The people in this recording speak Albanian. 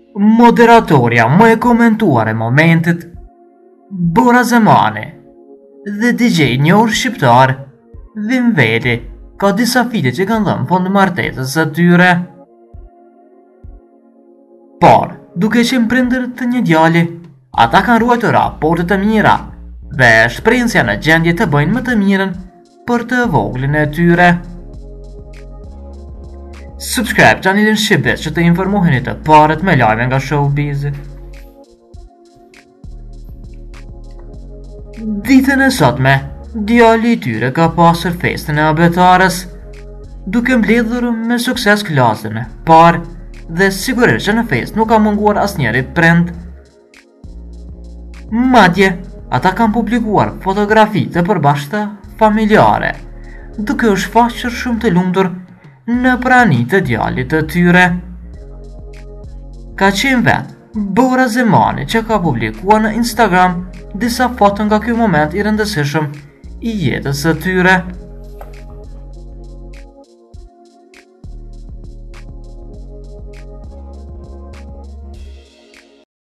Moderatorja më e komentuar e momentit, Bora Zemani, dhe DJ njohur shqiptar, Vim Veti, ka disa fite që kanë dhënë fund martesës së tyre. Por, duke qenë prindër të një djali, ata kanë ruajtur raportet të mira dhe shprehin se janë në gjendje të bëjnë më të mirën për të voglin e tyre. Subscribe channelin Shqipes që të informoheni të parët me lajme nga showbiz. Ditën e sotme, djali i tyre ka pasur festën e abetarës, duke mbledhur me sukses klasën e parë dhe sigurisht që në festë nuk ka munguar asnjëri prind. Madje, ata kanë publikuar fotografi të përbashkëta familjare, duke u shfaqur shumë të lumtur në prani të djalit të tyre. Ka qenë vetë Bora Zemani që ka publikuar në Instagram disa foto nga ky moment i rëndësishëm i jetës së tyre.